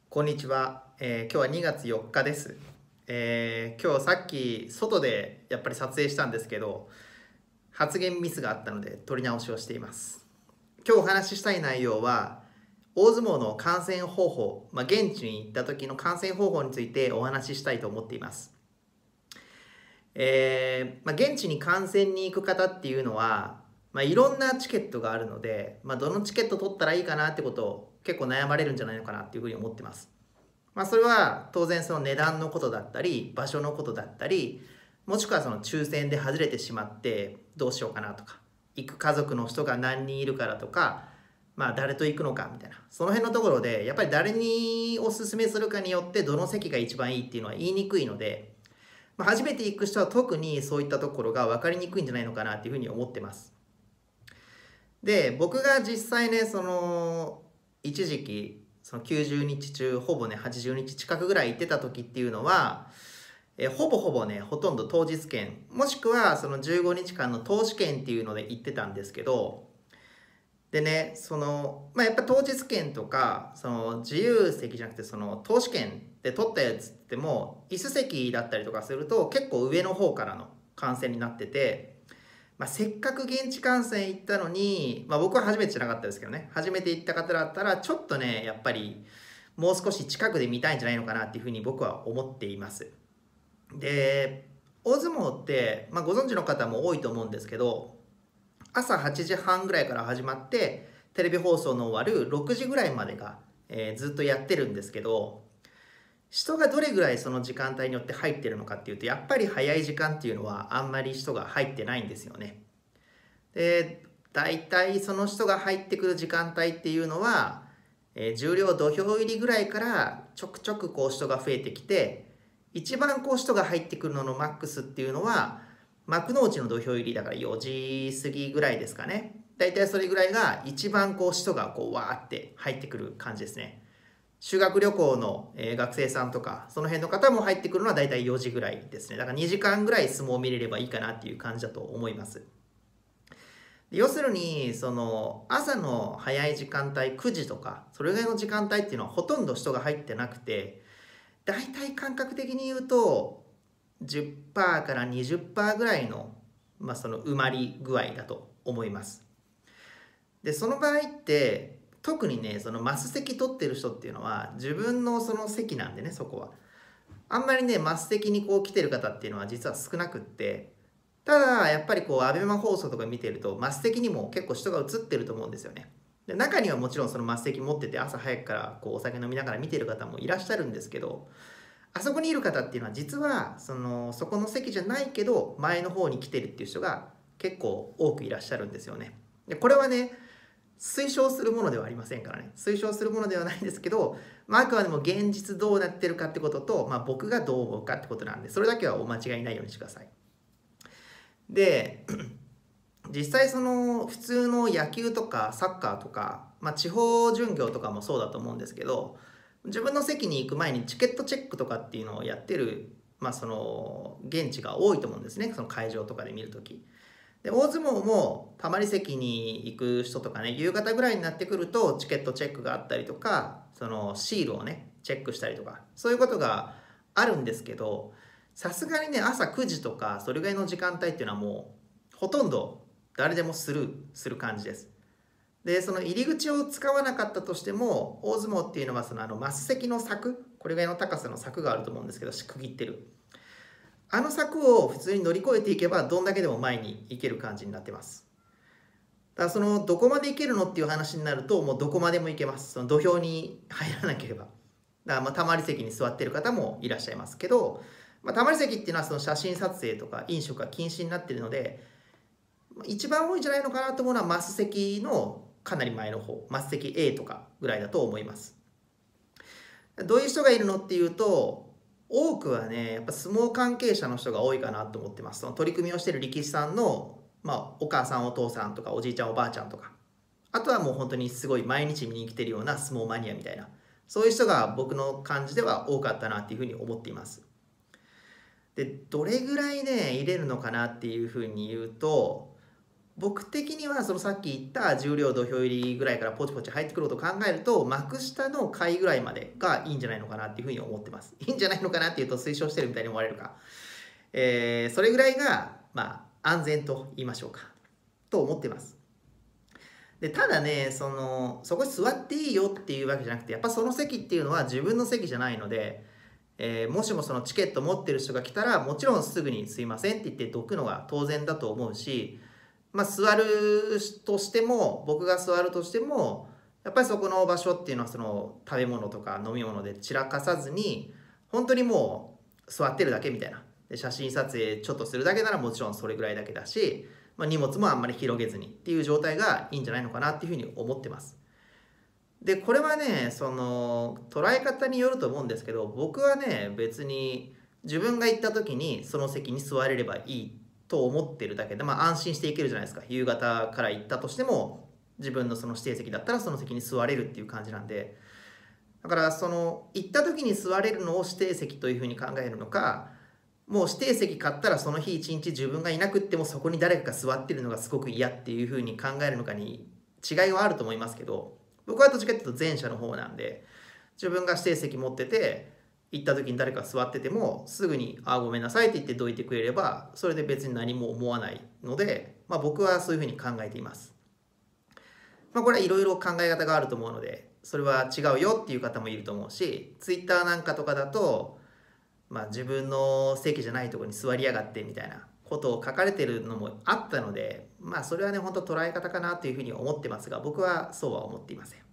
こんにちは、今日は2月4日です、今日さっき外でやっぱり撮影したんですけど発言ミスがあったので撮り直しをしています。今日お話ししたい内容は大相撲の観戦方法、現地に行った時の観戦方法についてお話ししたいと思っています。現地に観戦に行く方っていうのは、いろんなチケットがあるので、どのチケット取ったらいいかなってことを結構悩まれるんじゃないのかなっていうふうに思ってます。それは当然その値段のことだったり場所のことだったり、もしくはその抽選で外れてしまってどうしようかなとか、行く家族の人が何人いるからとか、誰と行くのかみたいな、その辺のところでやっぱり誰におすすめするかによってどの席が一番いいっていうのは言いにくいので、初めて行く人は特にそういったところが分かりにくいんじゃないのかなっていうふうに思ってます。で、僕が実際ね、一時期その90日中ほぼね80日近くぐらい行ってた時っていうのは、ほぼほぼねほとんど当日券もしくはその15日間の投資券っていうので行ってたんですけど、でねやっぱ当日券とかその自由席じゃなくてその投資券で取ったやつっても椅子席だったりとかすると結構上の方からの観戦になってて、せっかく現地観戦行ったのに、僕は初めてじゃなかったですけどね、初めて行った方だったらちょっとねやっぱりもう少し近くで見たいんじゃないのかなっていうふうに僕は思っています。で、大相撲って、ご存知の方も多いと思うんですけど、朝8時半ぐらいから始まってテレビ放送の終わる6時ぐらいまでが、ずっとやってるんですけど、人がどれぐらいその時間帯によって入ってるのかっていうと、やっぱり早い時間っていうのはあんまり人が入ってないんですよね。で、大体その人が入ってくる時間帯っていうのは、十両土俵入りぐらいからちょくちょくこう人が増えてきて、一番こう人が入ってくるののマックスっていうのは幕内の土俵入りだから4時過ぎぐらいですかね。大体それぐらいが一番こう人がこうわーって入ってくる感じですね。修学旅行の学生さんとかその辺の方も入ってくるのは大体4時ぐらいですね。だから2時間ぐらい相撲を見れればいいかなっていう感じだと思います。要するにその朝の早い時間帯9時とかそれぐらいの時間帯っていうのはほとんど人が入ってなくて、大体感覚的に言うと10%から20%ぐらいの、その埋まり具合だと思います。でその場合って特にねそのマス席取ってる人っていうのは自分のその席なんでね、そこはあんまりねマス席にこう来てる方っていうのは実は少なくって、ただやっぱりこうアベマ放送とか見てるとマス席にも結構人が映ってると思うんですよね。で中にはもちろんそのマス席持ってて朝早くからこうお酒飲みながら見てる方もいらっしゃるんですけど、あそこにいる方っていうのは実はそこの席じゃないけど前の方に来てるっていう人が結構多くいらっしゃるんですよね。でこれはね推奨するものではありませんからね、推奨するものではないんですけど、あくまでも現実どうなってるかってことと、僕がどう思うかってことなんで、それだけはお間違いないようにしてください。で実際その普通の野球とかサッカーとか、地方巡業とかもそうだと思うんですけど、自分の席に行く前にチケットチェックとかっていうのをやってる、その現地が多いと思うんですね、その会場とかで見るとき。で大相撲もたまり席に行く人とかね、夕方ぐらいになってくるとチケットチェックがあったりとか、そのシールをねチェックしたりとかそういうことがあるんですけど、さすがにね朝9時とかそれぐらいの時間帯っていうのはもうほとんど誰でもスルーする感じです。でその入り口を使わなかったとしても、大相撲っていうのはそのマス席の柵、これぐらいの高さの柵があると思うんですけど、区切ってるあの柵を普通に乗り越えていけばどんだけでも前に行ける感じになってます。だからそのどこまで行けるのっていう話になると、もうどこまでも行けます。その土俵に入らなければ。だからたまり席に座ってる方もいらっしゃいますけど、たまり席っていうのはその写真撮影とか飲食が禁止になっているので、一番多いんじゃないのかなと思うのはマス席のかなり前の方、マス席 A とかぐらいだと思います。どういう人がいるのっていうと、多くはねやっぱ相撲関係者の人が多いかなと思ってます。その取り組みをしている力士さんの、お母さんお父さんとかおじいちゃんおばあちゃんとか、あとはもう本当にすごい毎日見に来てるような相撲マニアみたいな、そういう人が僕の感じでは多かったなっていうふうに思っています。でどれぐらいね入れるのかなっていうふうに言うと、 僕的にはそのさっき言った重量土俵入りぐらいからポチポチ入ってくることを考えると、幕下の下位ぐらいまでがいいんじゃないのかなっていうふうに思ってます。いいんじゃないのかなっていうと推奨してるみたいに思われるか。それぐらいが、安全と言いましょうか。と思ってます。で、ただね、そこに座っていいよっていうわけじゃなくて、やっぱその席っていうのは自分の席じゃないので、もしもそのチケット持ってる人が来たら、もちろんすぐにすいませんって言ってどくのが当然だと思うし、座るとしても、僕が座るとしても、やっぱりそこの場所っていうのはその食べ物とか飲み物で散らかさずに、本当にもう座ってるだけみたいな。で、写真撮影ちょっとするだけならもちろんそれぐらいだけだし、荷物もあんまり広げずにっていう状態がいいんじゃないのかなっていうふうに思ってます。で、これはね、捉え方によると思うんですけど、僕はね、別に自分が行った時にその席に座れればいいと思ってるだけで、安心していけるじゃないですか。夕方から行ったとしても、自分のその指定席だったらその席に座れるっていう感じなんで、だから行った時に座れるのを指定席というふうに考えるのか、もう指定席買ったらその日一日自分がいなくってもそこに誰かが座ってるのがすごく嫌っていうふうに考えるのかに違いはあると思いますけど、僕はどっちかっていうと前者の方なんで、自分が指定席持ってて行った時に誰か座っててもすぐに「あ、ごめんなさい」って言ってどいてくれればそれで別に何も思わないので、僕はそういうふうに考えています。これはいろいろ考え方があると思うので、それは違うよっていう方もいると思うし、ツイッターなんかとかだと自分の席じゃないところに座りやがってみたいなことを書かれてるのもあったので、それはね、本当捉え方かなというふうに思ってますが、僕はそうは思っていません。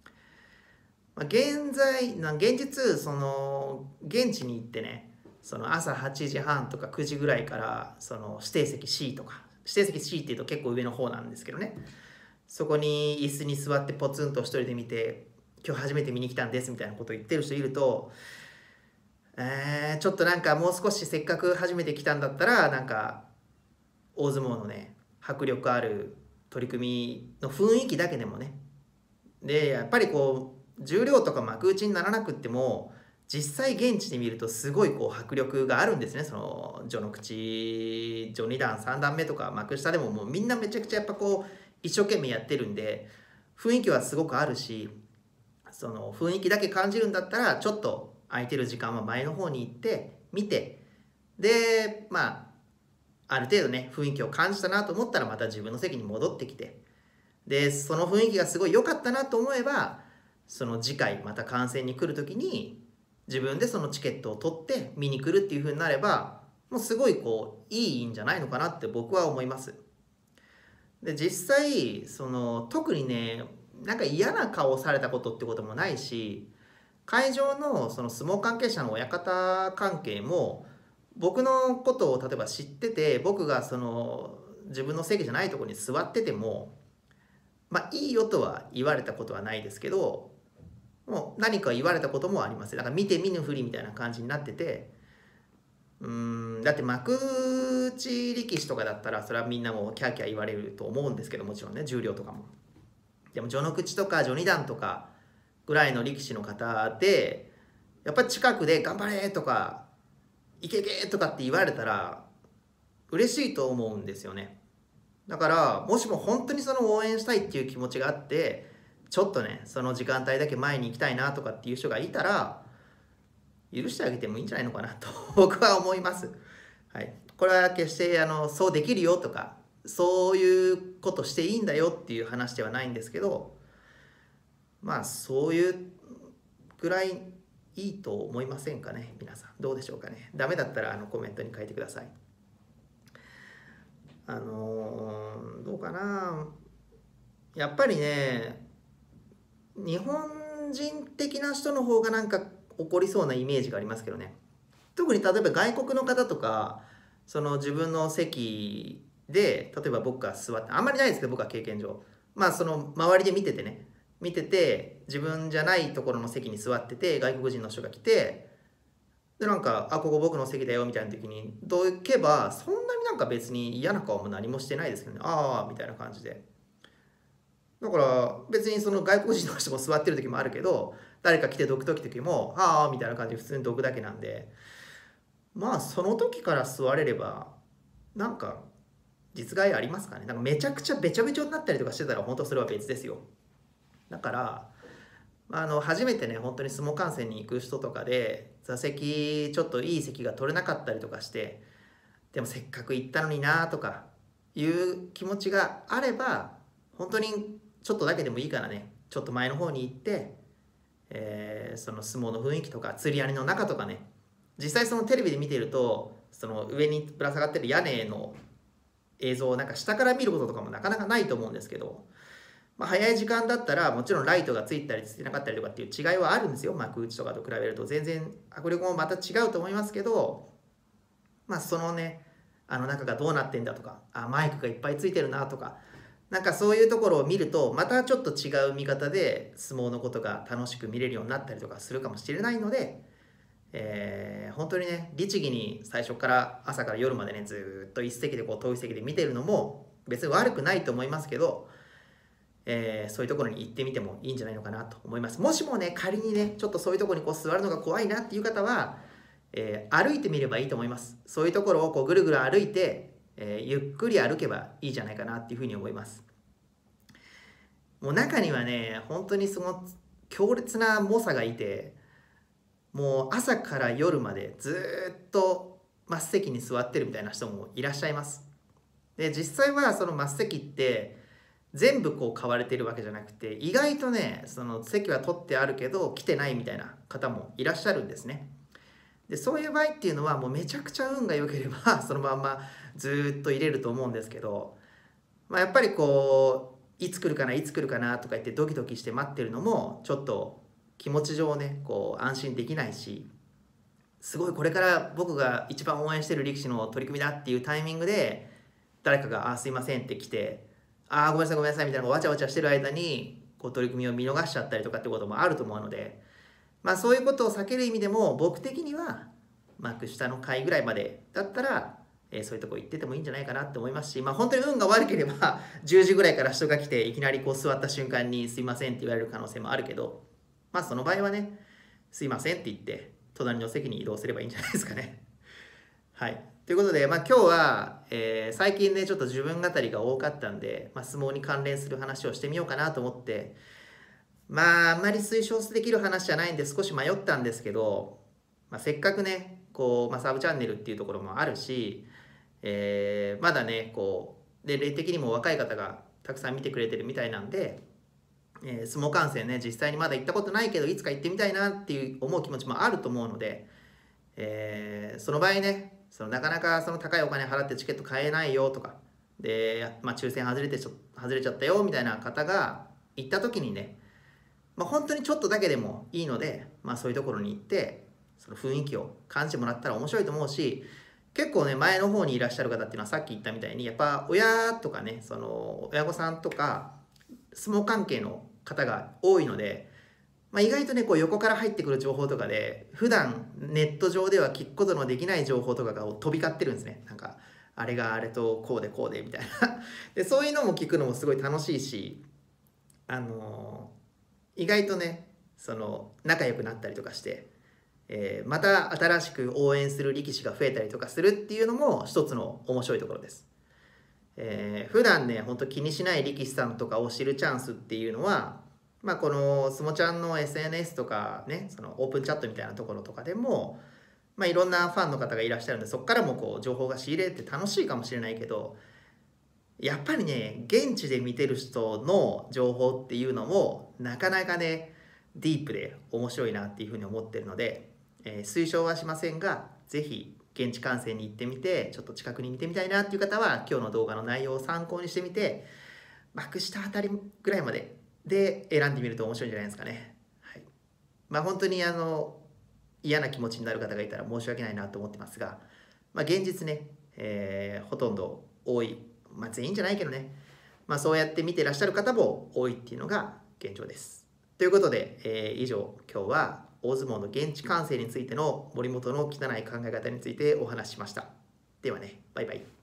現実、現地に行ってね、朝8時半とか9時ぐらいから、指定席 C とか、指定席 C っていうと結構上の方なんですけどね、そこに椅子に座ってポツンと一人で見て、今日初めて見に来たんですみたいなことを言ってる人いると、ちょっとなんかもう少しせっかく初めて来たんだったら、なんか大相撲のね、迫力ある取り組みの雰囲気だけでもね、でやっぱり重量とか幕内にならなくっても実際現地で見るとすごい迫力があるんですね。序の口序2段3段目とか幕下でももうみんなめちゃくちゃやっぱ一生懸命やってるんで、雰囲気はすごくあるし、その雰囲気だけ感じるんだったらちょっと空いてる時間は前の方に行って見て、である程度ね雰囲気を感じたなと思ったらまた自分の席に戻ってきて、でその雰囲気がすごい良かったなと思えば、その次回また観戦に来る時に自分でそのチケットを取って見に来るっていう風になれば、もうすごいいいんじゃないのかなって僕は思います。で実際特にね、なんか嫌な顔をされたことってこともないし、会場のその相撲関係者の親方関係も僕のことを例えば知ってて、僕が自分の席じゃないところに座っててもいいよとは言われたことはないですけど、もう何か言われたこともあります。だから見て見ぬふりみたいな感じになってて、だって幕内力士とかだったらそれはみんなもキャーキャー言われると思うんですけど、もちろんね重量とかも。でも序の口とか序二段とかぐらいの力士の方でやっぱり近くで「頑張れ!」とか「いけいけ!」とかって言われたら嬉しいと思うんですよね。だからもしも本当に応援したいっていう気持ちがあって、ちょっとねその時間帯だけ前に行きたいなとかっていう人がいたら許してあげてもいいんじゃないのかなと僕は思います。はい、これは決してそうできるよとかそういうことしていいんだよっていう話ではないんですけど、そういうぐらいいいと思いませんかね。皆さんどうでしょうかね。ダメだったらコメントに書いてください。どうかな、やっぱりね日本人的な人の方がなんか怒りそうなイメージがありますけどね。特に例えば外国の方とか自分の席で例えば僕が座って、あんまりないですけど僕は経験上周りで見てて自分じゃないところの席に座ってて外国人の人が来て、でなんか「あ、ここ僕の席だよ」みたいな時にどうけばそんなになんか別に嫌な顔も何もしてないですけどね。ああみたいな感じで。だから別に外国人の人も座ってる時もあるけど、誰か来てどく時も「ああ」みたいな感じで普通にどくだけなんで、その時から座れればなんか実害ありますかね。なんかめちゃくちゃべちょべちょになったりとかしてたら本当それは別ですよ。だから初めてね本当に相撲観戦に行く人とかで座席ちょっといい席が取れなかったりとかして、でもせっかく行ったのになとかいう気持ちがあれば、本当にちょっとだけでもいいからねちょっと前の方に行って、その相撲の雰囲気とか釣り網の中とかね、実際そのテレビで見てるとその上にぶら下がってる屋根の映像をなんか下から見ることとかもなかなかないと思うんですけど、早い時間だったらもちろんライトがついたりついてなかったりとかっていう違いはあるんですよ。幕内とかと比べると全然迫力もまた違うと思いますけど、そのね中がどうなってんだとか、マイクがいっぱいついてるなとか、なんかそういうところを見るとまたちょっと違う見方で相撲のことが楽しく見れるようになったりとかするかもしれないので、本当にね律儀に最初から朝から夜までねずっと一席で遠い席で見てるのも別に悪くないと思いますけど、そういうところに行ってみてもいいんじゃないのかなと思います。もしもね仮にねちょっとそういうところに座るのが怖いなっていう方は、歩いてみればいいと思います。そういうところをぐるぐる歩いて、ゆっくり歩けばいいじゃないかなっていうふうに思います。もう中にはね本当にその強烈な猛者がいて、もう朝から夜までずっと末席に座ってるみたいな人もいらっしゃいます。で実際はその末席って全部買われてるわけじゃなくて、意外とねその席は取ってあるけど来てないみたいな方もいらっしゃるんですね。でそういう場合っていうのはもうめちゃくちゃ運が良ければそのまんまずっと入れると思うんですけど、やっぱりいつ来るかないつ来るかなとか言ってドキドキして待ってるのもちょっと気持ち上ね安心できないし、すごいこれから僕が一番応援してる力士の取り組みだっていうタイミングで誰かが「すいません」って来て「ごめんなさいごめんなさい」みたいなわちゃわちゃしてる間に取り組みを見逃しちゃったりとかってこともあると思うので、そういうことを避ける意味でも僕的には幕下の階ぐらいまでだったら、そういうとこ行っててもいいんじゃないかなって思いますし、本当に運が悪ければ10時ぐらいから人が来ていきなり座った瞬間に「すいません」って言われる可能性もあるけど、その場合はね「すいません」って言って隣の席に移動すればいいんじゃないですかね。はい、ということで、今日は、最近ねちょっと自分語りが多かったんで、相撲に関連する話をしてみようかなと思って、あんまり推奨できる話じゃないんで少し迷ったんですけど、せっかくねサブチャンネルっていうところもあるし、まだね年齢的にも若い方がたくさん見てくれてるみたいなんで、相撲観戦ね実際にまだ行ったことないけどいつか行ってみたいなっていう思う気持ちもあると思うので、その場合ねなかなかその高いお金払ってチケット買えないよとかで、抽選外れちゃったよみたいな方が行った時にね、本当にちょっとだけでもいいので、そういうところに行ってその雰囲気を感じてもらったら面白いと思うし、結構ね前の方にいらっしゃる方っていうのはさっき言ったみたいにやっぱ親とかねその親御さんとか相撲関係の方が多いので、意外とね横から入ってくる情報とかで普段ネット上では聞くことのできない情報とかが飛び交ってるんですね。なんかあれがあれとこうでこうでみたいなでそういうのも聞くのもすごい楽しいし、意外とねその仲良くなったりとかして、また新しく応援する力士が増えたりとかするっていうのも一つの面白いところです。普段ねほんと気にしない力士さんとかを知るチャンスっていうのは、このすもちゃんの SNS とかねそのオープンチャットみたいなところとかでも、いろんなファンの方がいらっしゃるんでそこからも情報が仕入れて楽しいかもしれないけど、やっぱりね現地で見てる人の情報っていうのもなかなかねディープで面白いなっていうふうに思ってるので、推奨はしませんが是非現地観戦に行ってみてちょっと近くに見てみたいなっていう方は今日の動画の内容を参考にしてみて幕下あたりぐらいまで選んでみると面白いんじゃないですかね。はい、本当に嫌な気持ちになる方がいたら申し訳ないなと思ってますが、現実ね、ほとんど多い、全員じゃないけどね、そうやって見てらっしゃる方も多いっていうのが現状です。ということで、以上今日は大相撲の現地観戦についての森本の汚い考え方についてお話ししました。ではね、バイバイ。